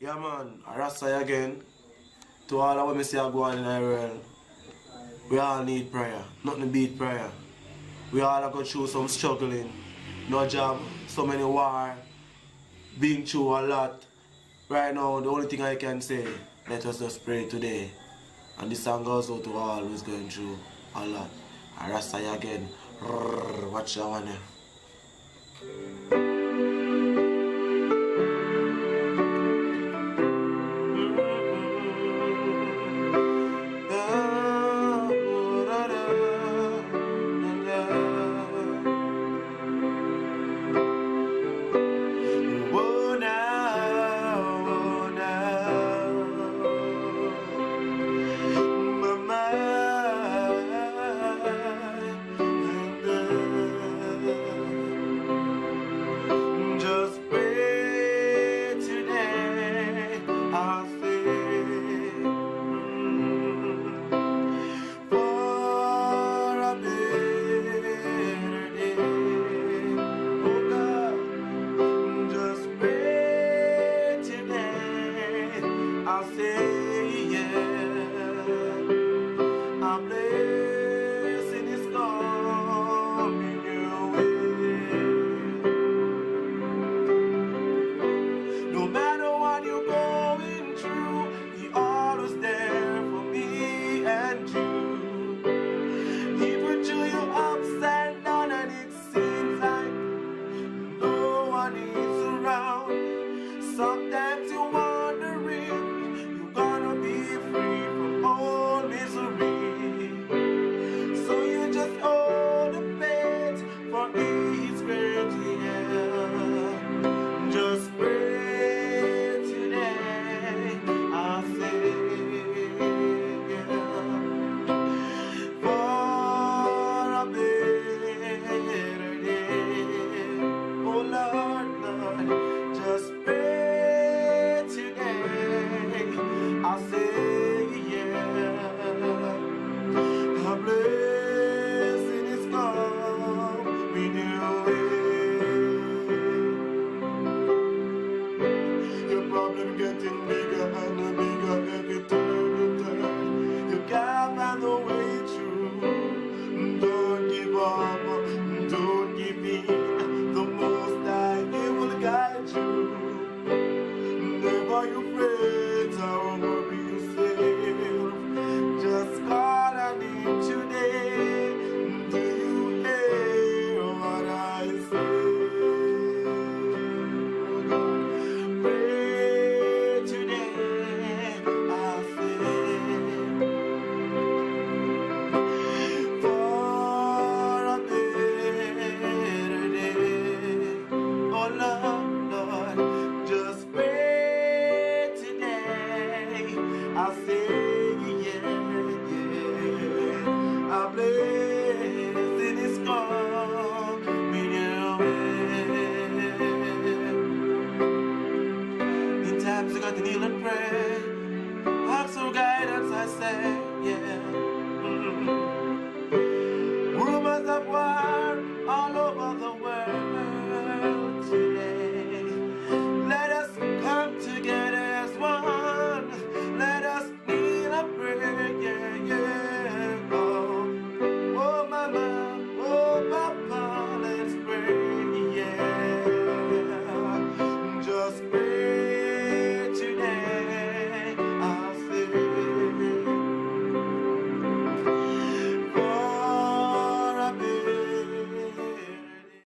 Yeah man, I Rasta again. To all of what me see are going in the world. We all need prayer. Nothing beat prayer. We all are going through some struggling. No job, so many war. Being through a lot. Right now, the only thing I can say, let us just pray today. And this song goes out to all who's going through a lot. I Rasta again. Watch that one. Sometimes you're wondering, you're gonna be free from all misery. So you just hold the faith for His great hand. Just pray today, I say, for a better day. Oh Lord, Lord, just pray. I say, yeah, a blessing is coming your way. Your problem getting bigger and bigger every time you turn. You can't find a way through. Don't give up, don't give in. The Most High, He will guide you. Never you fret, don't worry yourself. Just call on Him today. Do you hear what I say? Pray today, I say, for a better day. Oh Lord, Lord, just pray today. I say, yeah, yeah. A blessing is coming your way. In times you got to kneel and pray. Ask for guidance, I say, yeah.